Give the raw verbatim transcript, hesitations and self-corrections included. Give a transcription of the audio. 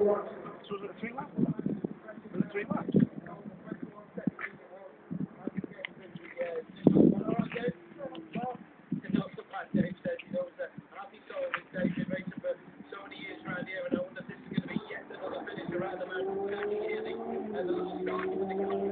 So was it a three lap? Was it three laps? And